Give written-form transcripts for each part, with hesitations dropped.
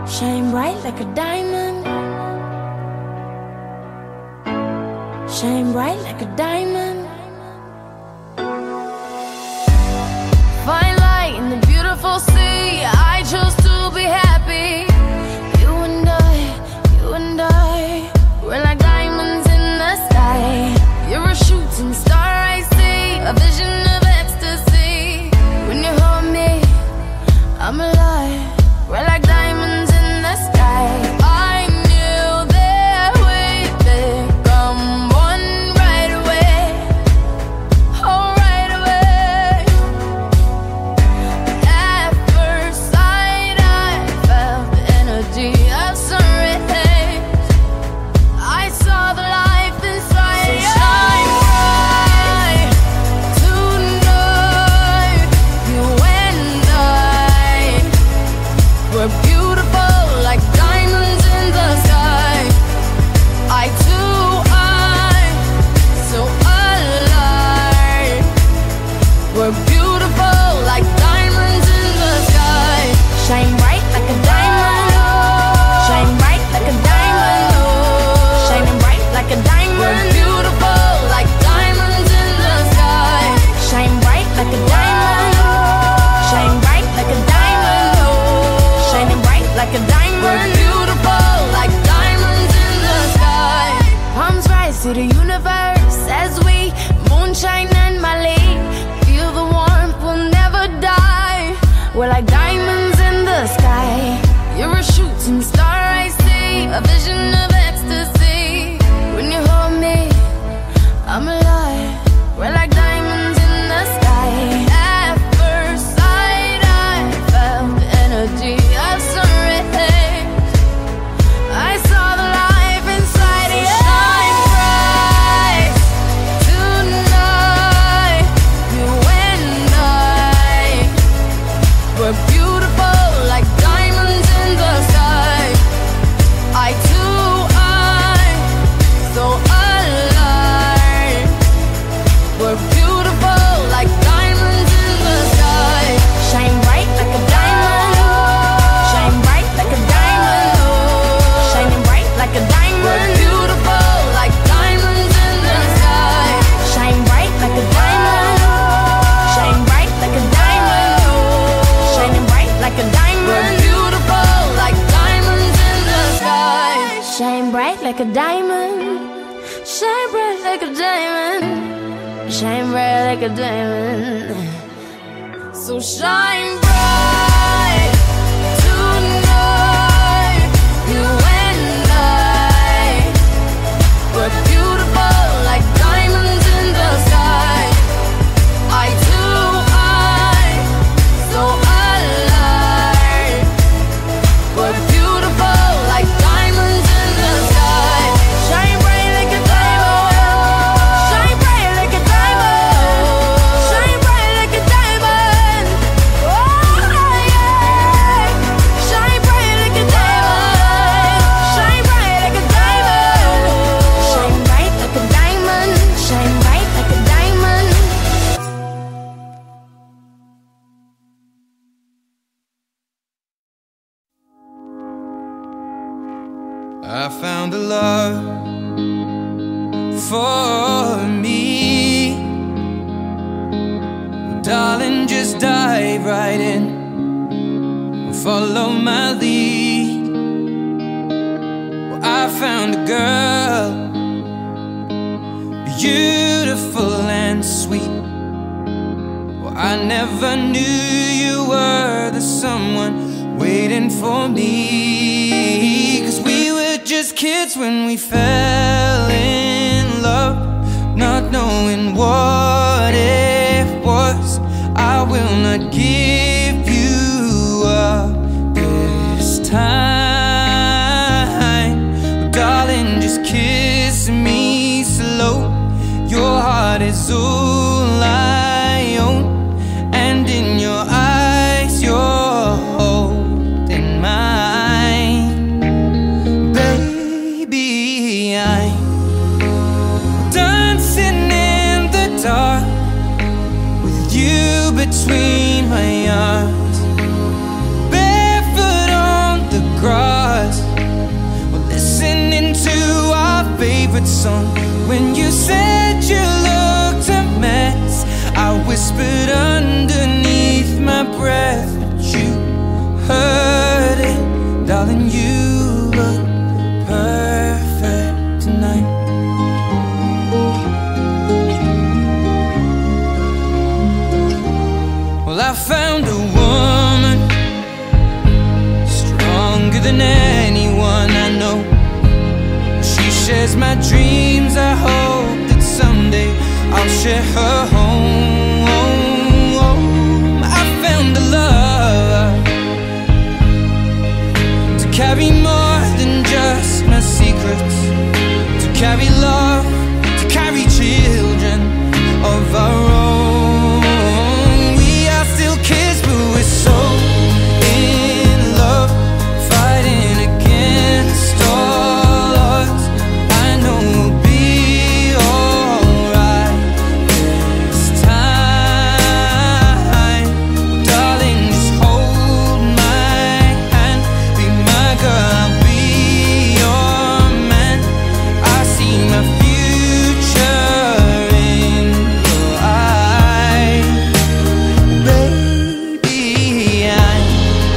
Shine bright like a diamond. Shine bright like a diamond. Fine light in the beautiful sea. I chose to be happy. You and I, we're like diamonds in the sky. You're a shooting star I see, a vision of ecstasy. When you hold me, I'm alive. We're like diamonds in the sky. I knew that we'd become one right away. Oh, right away. At first sight, I felt the energy of sun rays. I saw the life inside. So shine bright tonight. You and I, we're beautiful like diamonds in the sky. I too, I'm so alive. We're beautiful like diamonds in the sky. Shine bright like a diamond. Shine bright like a diamond. Shining bright like a diamond. We're beautiful like diamonds in the sky. Shine bright like a diamond. Shine bright like a diamond. Shining bright like a diamond. We're beautiful like diamonds in the sky. Palms rise to the universe as we moonshine and Mali. Feel the warmth, we'll never die. We're like diamonds in the sky. You're a shooting star I see, a vision of ecstasy. When you hold me, I'm alive. We're like diamonds in the sky. At first sight, I felt the energy of sun rays. I saw the life inside you. Shine bright tonight. You and I, we're beautiful like diamonds in the sky. I too, I'm so alive. We're beautiful like diamonds in the sky. Shine bright like a diamond. Shine bright like a diamond. Shining bright like a diamond. We're beautiful like diamonds in the sky. Shine bright like a diamond. Shine bright like a diamond. Shining bright like a diamond. We're beautiful like diamonds in the sky. Shine bright like a diamond. Shine bright like a diamond. Shine bright like a diamond. So shine bright tonight. You and I, we're beautiful like diamonds in the sky. I too, I'm so alive. We're beautiful like diamonds in the sky. Shine bright like a diamond. Shine bright like a diamond. Shine bright like a diamond. Oh yeah. Shine bright like a diamond. Shine bright like a diamond. Shine bright like a diamond. Shine bright like a diamond. I found a love for me. Darling, just dive right in. Follow my lead. Well, I found a girl, beautiful and sweet. Well, I never knew you were the someone waiting for me. 'Cause we were just kids when we fell in love, not knowing what it was. I will not give you up this time. Darling, just kiss me slow. Your heart is all I own, and in your eyes you're holding mine. Baby, I'm dancing in the dark with you between my arms, barefoot on the grass. favorite song. When you said you looked a mess, I whispered underneath my breath, but you heard it. Darling, you look perfect tonight. Well, I found a woman stronger than anyone I know. She shares my dreams. I hope that someday I'll share her home. I found a love to carry more than just my secrets, to carry love, to carry children of our own. We are still kids, but we're so in love, fighting against all odds. I know we'll be alright this time. Darling, just hold my hand, be my girl, I'll be your man. I see my future in your eyes. Baby, I'm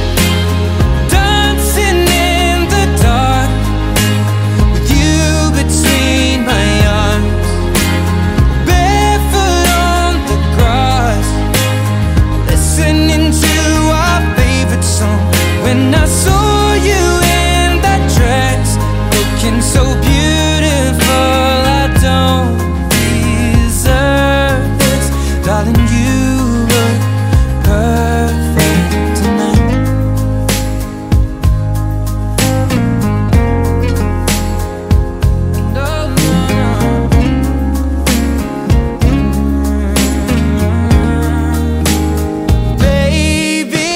dancing in the dark with you between my arms, barefoot on the grass, listening to our favorite song. When I saw you in that dress, looking so beautiful, I don't deserve this. Darling, you look perfect tonight. Baby,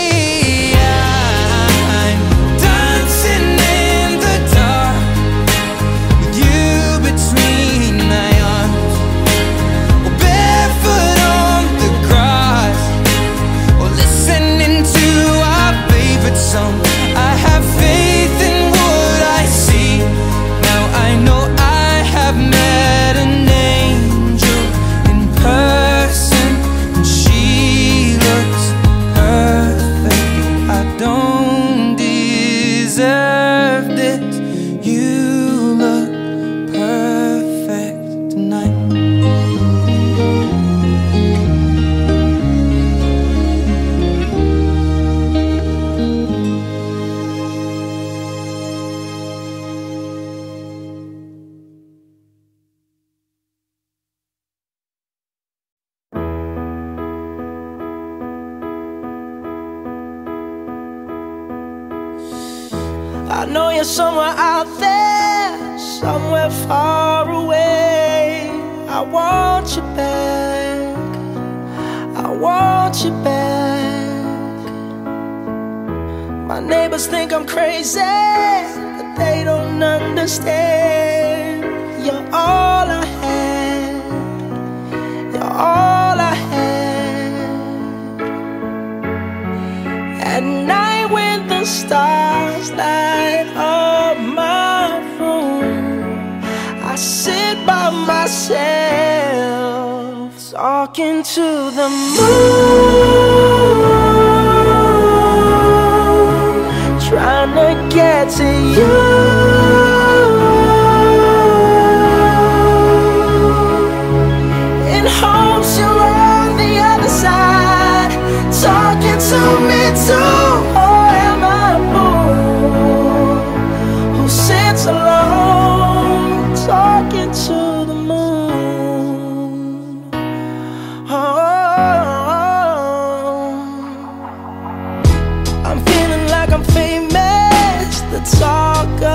I'm dancing in the dark with you between my arms, or barefoot on the grass, or listening to our favorite song. I have faith in what I see. Now I know I have met an angel in person, and she looks perfect. I don't deserve this. You look perfect tonight. I know you're somewhere out there, somewhere far away. I want you back, I want you back. My neighbors think I'm crazy, but they don't understand. You're all I had, you're all I had. At night when the stars light up my room, I sit by myself, talking to the moon, trying to get to you. In hopes you're on the other side, talking to me too. Or am I a fool who sits alone, talking to the moon? I'm feeling like I'm famous, the talk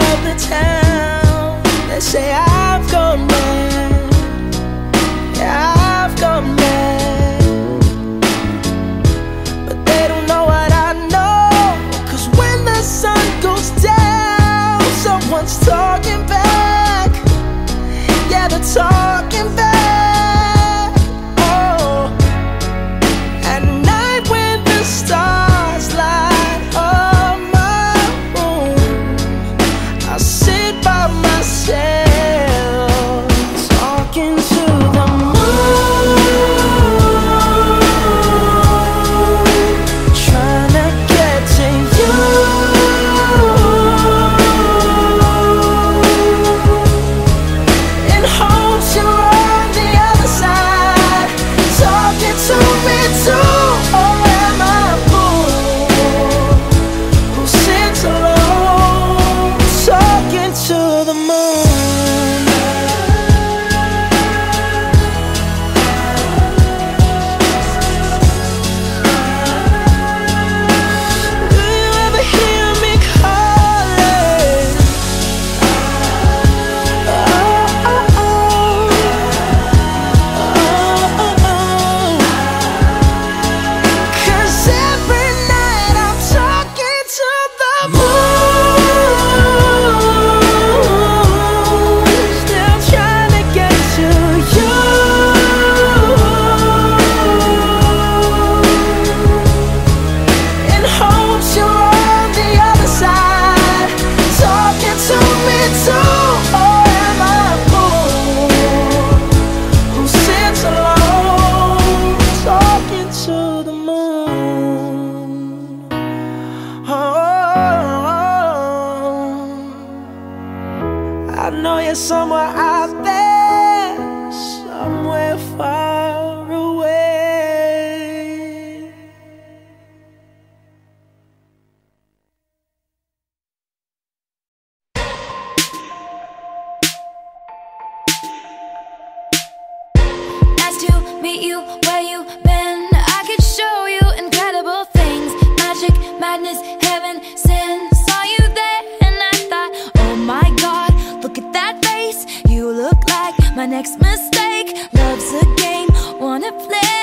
know you're somewhere out there, somewhere far away. Nice to meet you, where you been? I could show you incredible things. Magic, madness, heaven, sin. Saw you there and I thought, oh my God, look at that face. You look like my next mistake. Love's a game, wanna play.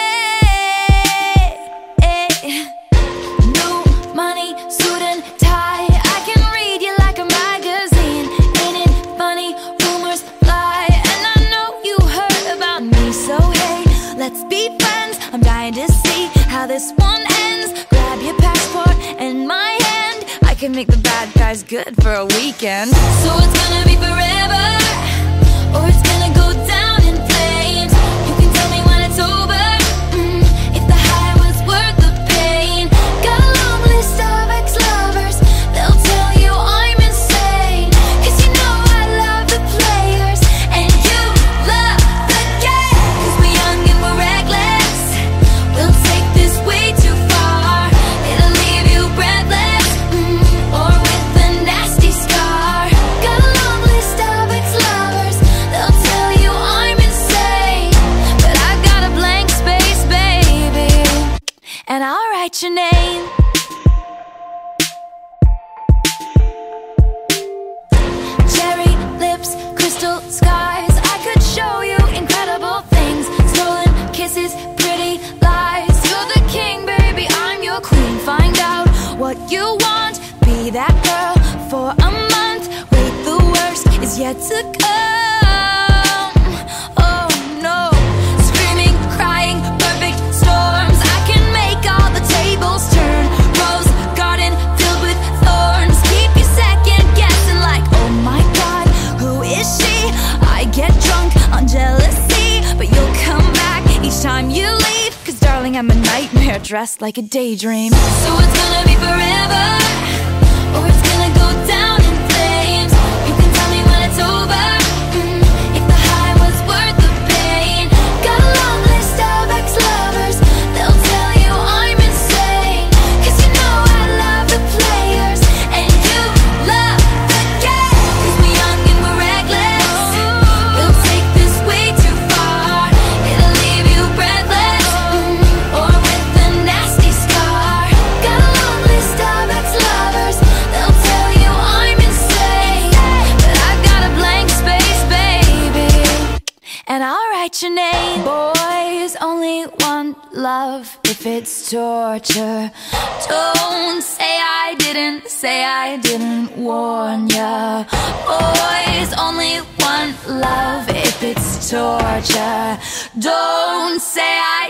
New money, suit and tie. I can read you like a magazine. Ain't it funny? Rumors fly, and I know you heard about me. So hey, let's be friends. I'm dying to see how this one ends. Grab your passport and my hand. I can make the bad guys good for a weekend. So it's gonna be forever, or it's gonna go down in flames. You can tell me when it's over, if the high was worth the pain. Got a long list of ex-lovers, they'll tell you I'm insane. Cause you know I love the players, and you love the game. Cause we're young and we're reckless, we'll take this way too far. It'll leave you breathless, or with a nasty scar. Got a long list of ex-lovers, they'll tell you I'm insane. But I've got a blank space, baby, and I'll write your name. Cherry lips, crystal skies. I could show you incredible things. Stolen kisses, pretty lies. You're the king, baby, I'm your queen. Find out what you want, be that girl for a month. Wait, the worst is yet to come. Oh no, screaming, crying, perfect storms. I can make all the tables turn. Rose garden filled with thorns. Keep you second guessing like, oh my God, who is she? I get drunk on jealousy, but you'll come back each time you leave. Cause darling, I'm a nightmare dressed like a daydream. So it's gonna be forever, or it's gonna go down in flames. You can tell me when it's over, if the high was worth the pain. Got a long list of ex-lovers, they'll tell you I'm insane. Cause you know I love the players, and you love the game. Cause we're young and we're reckless, we'll take this way too far. It'll leave you breathless, or with a nasty scar. Got a long list of ex-lovers, they'll tell you I'm insane. But I've got a blank space, baby, and I'll write your name. Boys only want love if it's torture. Don't say I didn't warn ya. Boys only want love if it's torture. Don't say I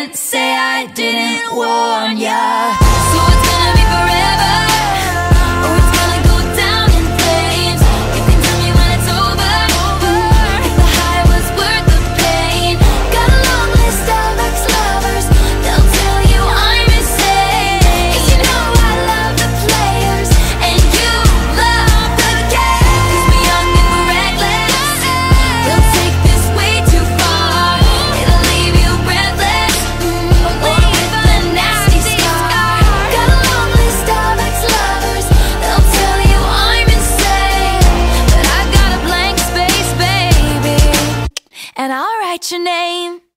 didn't warn ya. So it's gonna be forever, or it's gonna go down in flames. You can tell me when it's over, if the high was worth the pain. Got a long list of ex-lovers, they'll tell you I'm insane. Cause you know I love the players, and you love the game. Cause we're young and we're reckless, we'll take this way too far. It'll leave you breathless, or with a nasty scar. Got a long list of ex-lovers, they'll tell you I'm insane. But I've got a blank space, baby, and I'll write your name.